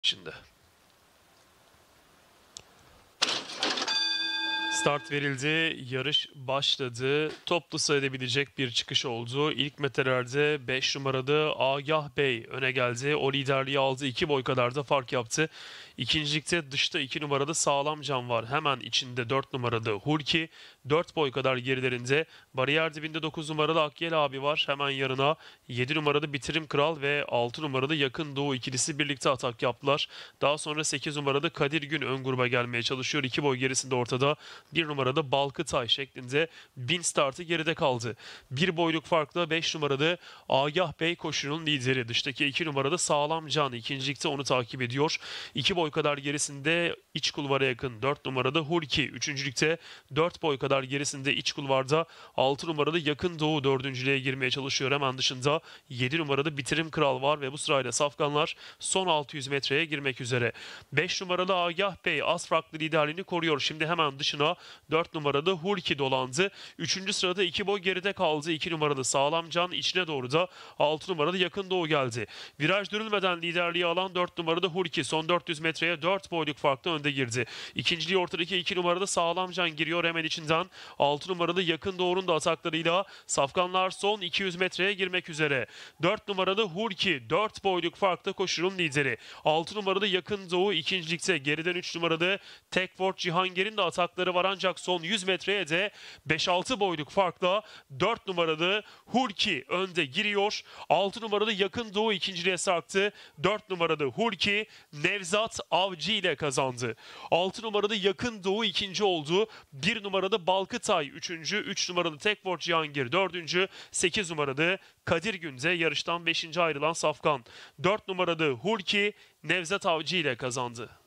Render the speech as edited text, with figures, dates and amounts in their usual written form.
içinde. Start verildi, yarış başladı. Toplu sayılabilecek bir çıkış oldu. İlk metrelerde 5 numaralı Agah Bey öne geldi. O liderliği aldı. 2 boy kadar da fark yaptı. İkincilikte dışta 2 numaralı Sağlam Can var. Hemen içinde 4 numaralı Hulki. 4 boy kadar gerilerinde. Bariyer dibinde 9 numaralı Akgel abi var. Hemen yanına 7 numaralı Bitirim Kral ve 6 numaralı Yakın Doğu ikilisi birlikte atak yaptılar. Daha sonra 8 numaralı Kadir Gün ön gruba gelmeye çalışıyor. 2 boy gerisinde ortada. 1 numarada Balkıtay şeklinde 1000 startı geride kaldı. 1 boyluk farkla 5 numaralı Agah Bey koşunun lideri. Dıştaki 2 numarada Sağlam Can ikincilikte onu takip ediyor. 2 boy kadar gerisinde iç kulvara yakın 4 numarada Hulki. Üçüncülükte 4 boy kadar gerisinde iç kulvarda 6 numarada Yakın Doğu dördüncülüğe girmeye çalışıyor. Hemen dışında 7 numarada Bitirim Kral var ve bu sırayla safkanlar son 600 metreye girmek üzere. 5 numaralı Agah Bey az farklı liderliğini koruyor. Şimdi hemen dışına 4 numarada Hulki dolandı. 3. sırada 2 boy geride kaldı. 2 numaralı Sağlam Can içine doğru da 6 numaralı Yakın Doğu geldi. Viraj dönülmeden liderliği alan 4 numarada Hulki son 400 metreye 4 boyluk farkla önde girdi. İkinciliği ortadaki 2 numarada Sağlam Can giriyor hemen içinden. 6 numaralı Yakın Doğu'nun da ataklarıyla safkanlar son 200 metreye girmek üzere. 4 numaralı Hulki 4 boyluk farkla koşunun lideri. 6 numaralı Yakın Doğu ikincilikte, geriden 3 numaralı Tekford Cihangir'in de atakları var ancak son 100 metreye de 5-6 boyluk farkla 4 numaralı Hulki önde giriyor. 6 numaralı Yakın Doğu ikinciliğe sarktı. 4 numaralı Hulki Nevzat Avcı ile kazandı. 6 numaralı Yakın Doğu ikinci oldu. 1 numaralı Balkıtay üçüncü. 3 numaralı Tekford Cihangir dördüncü. 8 numaralı Kadir Günze yarıştan 5. ayrılan safkan. 4 numaralı Hulki Nevzat Avcı ile kazandı.